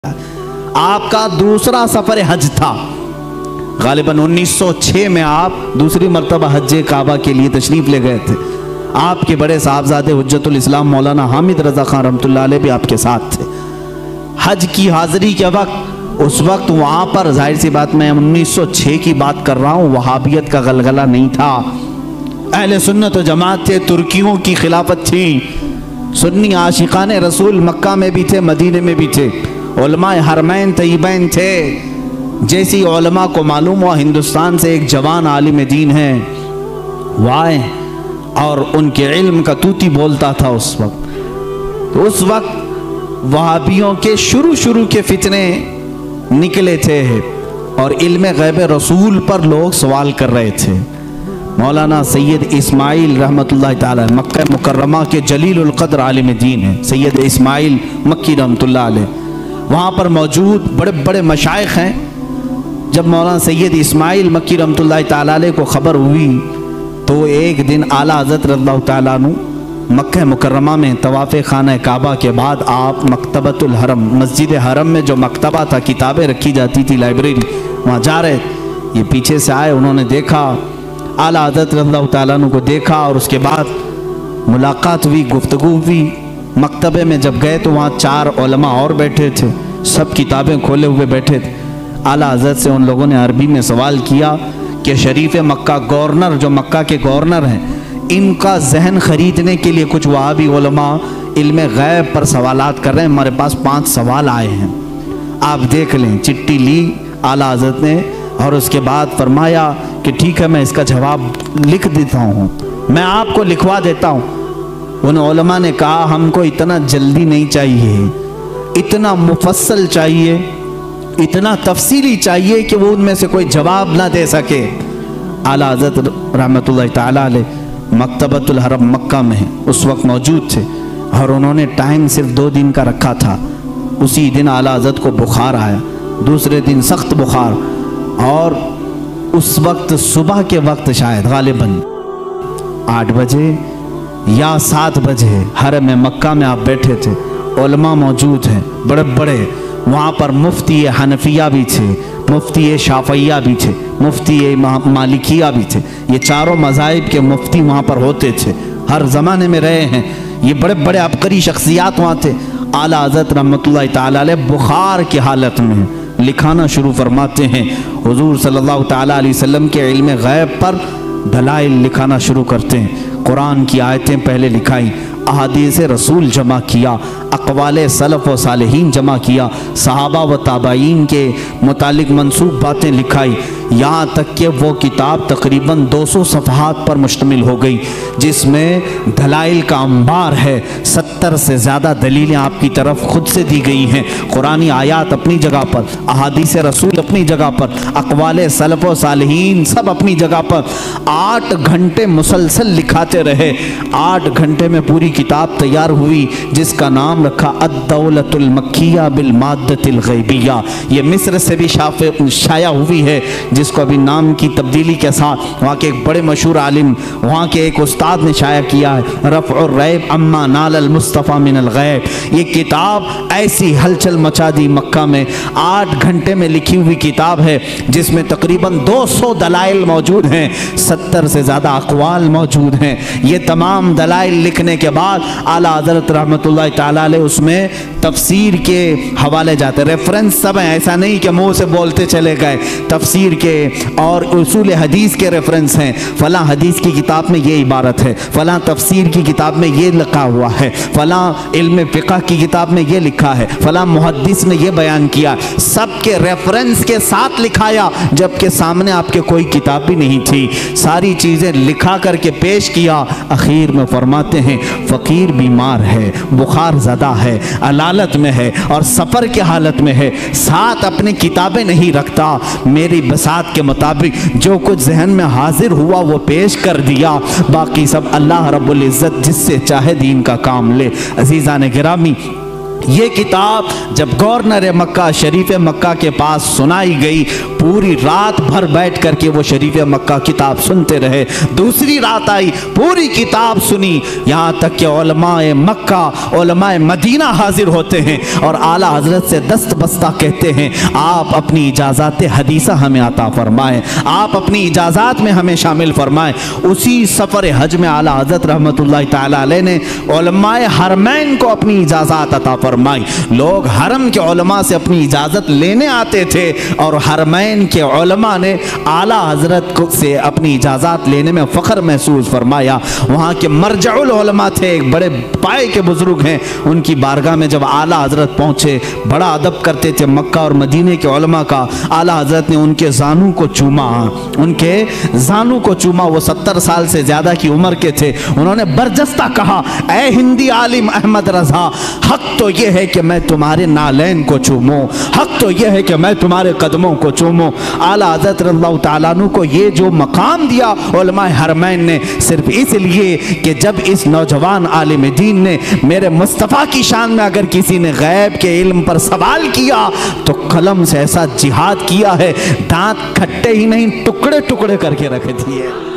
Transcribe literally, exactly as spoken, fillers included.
आपका दूसरा सफर हज था। गालिबन उन्नीस सौ छह में आप दूसरी मरतबा हज काबा के लिए तशरीफ ले गए थे। आपके बड़े साहबजादे हुज्जतुल इस्लाम मौलाना हामिद रजा खान रहमतुल्लाह अलैह भी आपके साथ थे। हज की हाजिरी के वक्त उस वक्त वहाँ पर जाहिर सी बात मैं उन्नीस सौ छह की बात कर रहा हूँ, वहाबियत का गलगला नहीं था। अहले सुन्नत व जमात थे, तुर्कियों की खिलाफत थी, सुन्नी आशिकाने रसूल मक्का में भी थे, मदीने में भी थे, उलमाए हरमैन तय्यबैन थे। जैसी उलमा को मालूम हुआ हिंदुस्तान से एक जवान आलिम दीन है वाए और उनके इल्म का तूती बोलता था उस वक्त, तो उस वक्त वहाबियों के शुरू शुरू के फितने निकले थे और इल्म गैब रसूल पर लोग सवाल कर रहे थे। मौलाना सैयद इस्माइल रहमतुल्लाह ताला मक्का मुकर्रमा के जलीलुल क़द्र आलिम दीन है, सैयद इस्माइल मक्की रहमतुल्लाह अलैह, वहाँ पर मौजूद बड़े बड़े मशाइख हैं। जब मौलाना सैयद इस्माइल मक्की रहमतुल्लाह ताला अलैह को ख़बर हुई तो एक दिन आला हज़रत रज़ियल्लाहु ताला अन्हु मक्का मुकर्रमा में तवाफ़ खाना काबा के बाद आप मकतबतुल हरम, मस्जिद हरम में जो मकतबा था, किताबें रखी जाती थी, लाइब्रेरी, वहाँ जा रहे। ये पीछे से आए, उन्होंने देखा, आला हज़रत रज़ियल्लाहु ताला अन्हु को देखा और उसके बाद मुलाकात हुई, गुफ्तगू हुई। मकतबे में जब गए तो वहाँ चार उलमा और बैठे थे, सब किताबें खोले हुए बैठे थे। आला हज़रत से उन लोगों ने अरबी में सवाल किया कि शरीफ मक्का गवर्नर, जो मक्का के गवर्नर हैं, इनका जहन ख़रीदने के लिए कुछ वहाबी उलमा इल्म गैब पर सवालात कर रहे हैं, हमारे पास पांच सवाल आए हैं, आप देख लें। चिट्ठी ली आला हज़रत ने और उसके बाद फरमाया कि ठीक है, मैं इसका जवाब लिख देता हूँ, मैं आपको लिखवा देता हूँ। उन उलमा ने कहा हमको इतना जल्दी नहीं चाहिए, इतना मुफस्सल चाहिए, इतना तफसीली चाहिए कि वो उनमें से कोई जवाब ना दे सके। आला हज़रत रहमतुल्लाह ताला अलैह मकतबतुल हरम मक्का में उस वक्त मौजूद थे और उन्होंने टाइम सिर्फ दो दिन का रखा था। उसी दिन आला हज़रत को बुखार आया, दूसरे दिन सख्त बुखार, और उस वक्त सुबह के वक्त शायद गालिबन आठ बजे या सात बजे हरम मक्का में आप बैठे थे, उलमा मौजूद हैं बड़े बड़े, वहाँ पर मुफ्ती हनफिया भी थे, मुफ्ती शाफिया भी थे, मुफ्ती मालिकिया भी थे। ये चारों मज़ाहिब के मुफ्ती वहाँ पर होते थे, हर ज़माने में रहे हैं। ये बड़े बड़े अबकरी शख्सियात वहाँ थे। आला हज़रत रहमतुल्लाह ताला अलैह बुखार की हालत में लिखाना शुरू फरमाते हैं, हुजूर सल्लल्लाहु ताला अलैहि वसल्लम के इल्म गैब पर दलाइल लिखाना शुरू करते हैं। कुरान की आयतें पहले लिखाई, अहादीस रसूल जमा किया, अक़वाले सलफ़ व सालिहीन जमा किया, सहाबा व ताबाईन के मुतालिक मंसूब बातें लिखाई, यहाँ तक कि वो किताब तकरीबन दो सौ सफ़हात पर मुश्तमिल हो गई, जिसमें दलाइल का अंबार है। सत्तर से ज़्यादा दलीलें आपकी तरफ खुद से दी गई हैं, कुरानी आयात अपनी जगह पर, अहादीस रसूल अपनी जगह पर, अक़वाले सलफ़ व सालिहीन सब अपनी जगह पर। आठ घंटे मुसलसल लिखाते रहे, आठ घंटे में पूरी किताब तैयार हुई जिसका नाम रखा अद-दौलतुल मक्किया बिल माद्दतिल गैबिया। ये मिस्र से भी शाया हुई है, जिसको अभी नाम की तब्दीली के साथ वहाँ के एक बड़े मशहूर आलिम, वहाँ के एक उस्ताद ने शाया किया है, रफ़उर रैब अम्मा नालल मुस्तफ़ा मिनल गैब। ये किताब ऐसी हलचल मचा दी मक्का में, आठ घंटे में लिखी हुई किताब है जिसमें तकरीबन दो सौ दलाइल मौजूद हैं, सत्तर से ज़्यादा अक़वाल मौजूद हैं। ये तमाम दलाइल लिखने के बाद आला हज़रत रहमतुल्लाह ताला अलैह उसमें तफसीर के हवाले जाते, रेफरेंस सब हैं, ऐसा नहीं कि मुँह से बोलते चले गए। तफसीर के और उसूल हदीस के रेफरेंस हैं, फ़लाँ हदीस की किताब में ये इबारत है, फ़लाँ तफसीर की किताब में ये लिखा हुआ है, फ़लाँ इल्म फ़िक़ह की किताब में ये लिखा है, फ़लाँ मुहद्दिस ने ये बयान किया, सब के रेफरेंस के साथ लिखाया, जबकि सामने आपके कोई किताब भी नहीं थी। सारी चीज़ें लिखा करके पेश किया। आखिर में फरमाते हैं फ़कीर बीमार है, बुखार ज़्यादा है, अलालत में है और सफ़र की हालत में है, साथ अपनी किताबें नहीं रखता, मेरी बसात के मुताबिक जो कुछ जहन में हाजिर हुआ वो पेश कर दिया, बाकी सब अल्लाह रब्बुल इज़्ज़त जिससे चाहे दीन का काम ले। अज़ीज़ान गिरामी, ये किताब जब गवर्नर मक्का शरीफ मक्का के पास सुनाई गई, पूरी रात भर बैठ करके वो शरीफ मक्का किताब सुनते रहे। दूसरी रात आई, पूरी किताब सुनी, यहाँ तक कि उलमाए मक्का उलमाए मदीना हाजिर होते हैं और आला हजरत से दस्त बस्ता कहते हैं, आप अपनी इजाज़त हदीसा हमें अता फरमाएं, आप अपनी इजाज़त में हमें शामिल फरमाएं। उसी सफ़र हज में आला हजरत रहमतुल्लाह तआला अलैह ने उलमाए हरमैन को अपनी इजाज़त अता फरमाई। लोग हरम के उलमा से अपनी इजाज़त लेने आते थे और हरमैन के उलमा ने आला हजरत को से अपनी इजाज़त लेने में फ़ख्र महसूस फरमाया। वहाँ के मरजउल उलमा थे, एक बड़े पाए के बुज़ुर्ग हैं, उनकी बारगाह में जब आला हजरत पहुँचे बड़ा अदब करते थे मक्का और मदीने के उलमा का। आला हजरत ने उनके जानू को चूमा, उनके जानू को चूमा। वो सत्तर साल से ज़्यादा की उम्र के थे। उन्होंने बरजस्ता कहा, ए हिंदी आलिम अहमद रज़ा, हक तो यह है कि मैं तुम्हारे नालैन को चूमूं, हक तो यह है कि मैं तुम्हारे कदमों को चूमूं। आला हज़रत रज़ियल्लाहु तआला अन्हु को ये जो मकाम दिया उलमाए हरमैन ने, सिर्फ इसलिए कि जब इस नौजवान आलिम दीन ने मेरे मुस्तफ़ा की शान में अगर किसी ने गैब के इल्म पर सवाल किया तो कलम से ऐसा जिहाद किया है, दांत खट्टे ही नहीं टुकड़े टुकड़े करके रख दिए।